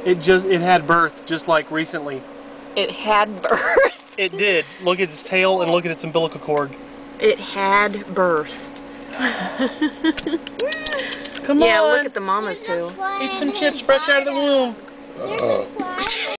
It had birth just like recently. It had birth. It did. Look at its tail and look at its umbilical cord. It had birth. Come on. Yeah, look at the mamas too. Eat some chips fresh out of the womb.